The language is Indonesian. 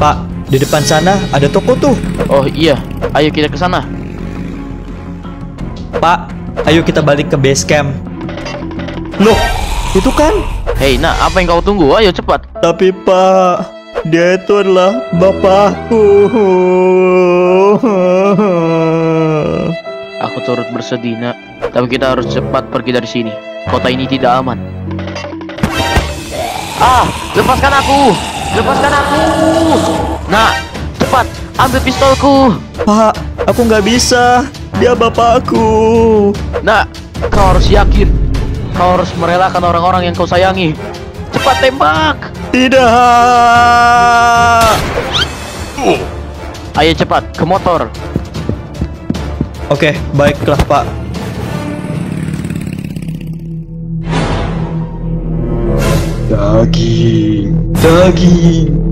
Pak, di depan sana ada toko tuh. Oh iya, ayo kita ke sana. Pak, ayo kita balik ke base camp. Loh, itu kan? Hei, nak, apa yang kau tunggu? Ayo cepat. Tapi Pak, dia itu adalah bapakku. Aku turut bersedih, nak. Tapi kita harus cepat pergi dari sini. Kota ini tidak aman. Ah, lepaskan aku! Lepaskan aku! Nak, cepat, ambil pistolku. Pak, aku nggak bisa. Dia bapakku. Nak, kau harus yakin. Kau harus merelakan orang-orang yang kau sayangi. Cepat tembak! Tidak. Ayo cepat, ke motor. Oke, baiklah Pak. Daging, daging.